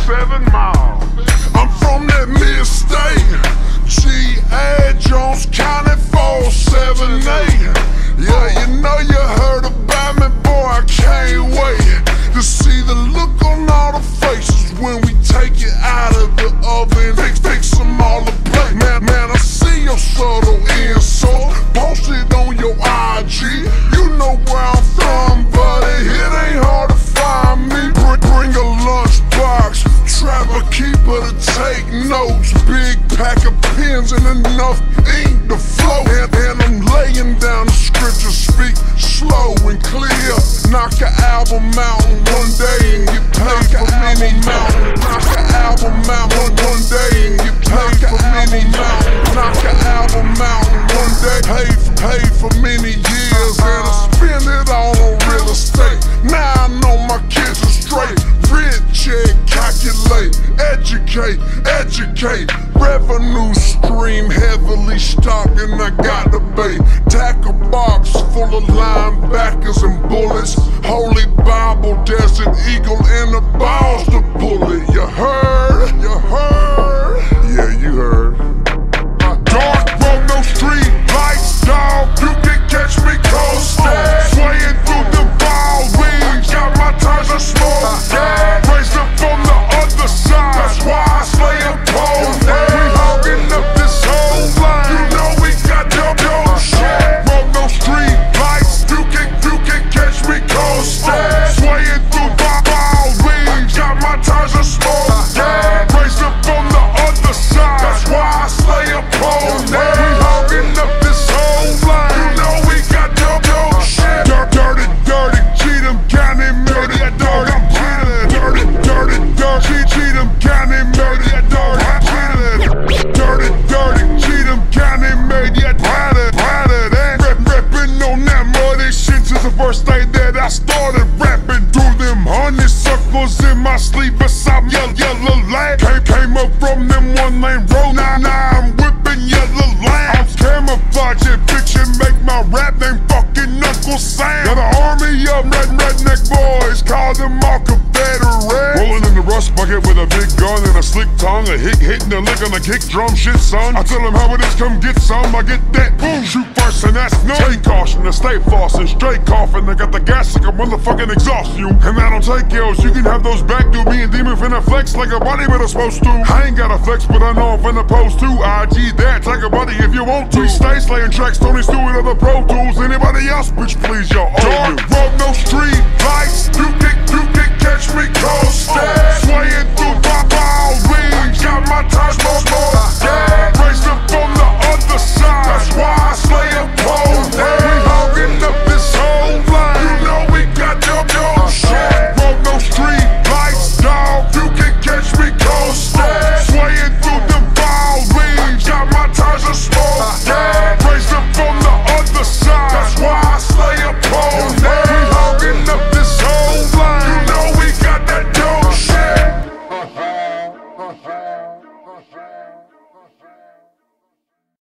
7 miles. I'm from that mid-state, G.A. Jones County 478. Yeah, you know you heard about me, boy, I can't wait to see the look on all the faces when we take it out of the oven, fix them all to plate. Man, I see your subtle insult, post it on your IG. You know where I'm from, buddy, it ain't hard to find me. Bring a lunchbox, travel keeper to take notes, big pack of pens and enough ink to flow. And I'm laying down the scripture, speak slow and clear. Knock an album out in one day and get paid for many mountains. Knock an album out in one day and get paid for many mountains. Knock an album out in one day, paid for many years, and I spend it all on real estate. Now I know my kids are straight. Rich check, calculate, educate. Revenue stream heavily stocked, and I got the bait. Tack a box full of linebackers and bullets. Holy Bible, Desert Eagle, and the balls to pull it. You heard? You heard? Yeah, you heard. Dark road, no street lights, dog. You can catch me coasting, swaying through the wild weeds. Got my tires of smoke, yeah. Raised up from the other side, that's why I slay a pole. We hogging up this whole line. You know we got your shit. Road, no street lights. You can catch me coasting, swaying through the wild weeds. Got my tires of smoke, yeah. Raised up from the other side, that's why I slay a pole. We hogging up this whole line. You know we got your shit. Dirty, cheat 'em, county murder. Dirty, cheat 'em, county murder. Dirty, cheat 'em, county murder. Reppin' on that muddy shit since the first day that I started rapping. Through them honeysuckles in my sleep beside my yellow light. Came up from them one-lane road. Now I'm whipping yellow line. I'm camouflaging, fiction, make my rap name fucking Uncle Sam. Got an army of redneck boys, call them all Confederate. Rolling in the rust bucket with a big gun and a slick tongue, a hitting the lick on the kick drum shit, son. I tell them how it is, come get some, I get that. Boom, shoot first and that's none. Take caution and stay flossing, straight coughing. I got the gas like a motherfucking exhaust fume. And I don't take L's, you can have those back, dude. Me and Demun finna flex like a bodybuilder supposed to. I ain't got a flex, but I know I'm finna post too. IG that, take a buddy if you want to. We stay slaying tracks, Tony Stewart, other Pro Tools. Anybody else, bitch, please, yo. Dark road, no street lights. You